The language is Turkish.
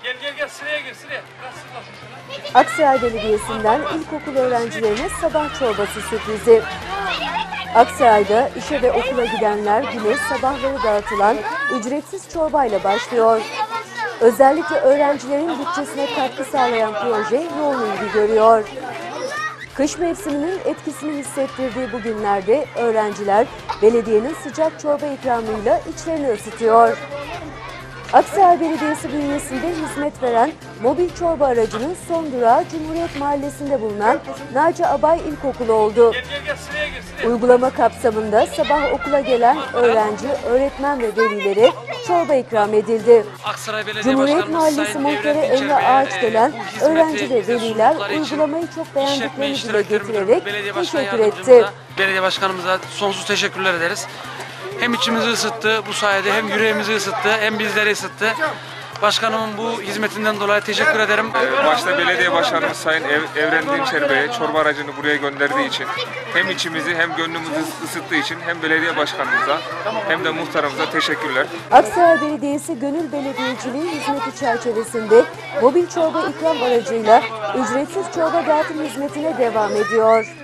Gel sıraya gir sıraya. Aksaray Belediyesi'nden ilkokul öğrencilerine sabah çorbası sürprizi. Aksaray'da işe ve okula gidenler güne sabahları dağıtılan ücretsiz çorbayla başlıyor. Özellikle öğrencilerin bütçesine katkı sağlayan proje yoğun ilgi görüyor. Kış mevsiminin etkisini hissettirdiği bu günlerde öğrenciler belediyenin sıcak çorba ikramıyla içlerini ısıtıyor. Aksaray Belediyesi bünyesinde hizmet veren mobil çorba aracının son durağı Cumhuriyet Mahallesi'nde bulunan Naci Abay İlkokulu oldu. Gel sıraya gir sıraya. Uygulama kapsamında sabah okula gelen öğrenci, öğretmen ve velilere çorba ikram edildi. Cumhuriyet Mahallesi muhtarı Emre Ağaç gelen öğrenci ve veliler uygulamayı çok beğendiklerini dile getirerek teşekkür etti. Belediye başkanımıza sonsuz teşekkürler ederiz. Hem içimizi ısıttı bu sayede, hem yüreğimizi ısıttı, hem bizleri ısıttı. Başkanımın bu hizmetinden dolayı teşekkür ederim. Başta belediye başkanımız Sayın Evren Dinçer Bey'e çorba aracını buraya gönderdiği için hem içimizi hem gönlümüzü ısıttığı için hem belediye başkanımıza hem de muhtarımıza teşekkürler. Aksaray Belediyesi Gönül Belediyeciliği hizmeti çerçevesinde mobil çorba ikram aracıyla ücretsiz çorba dağıtım hizmetine devam ediyor.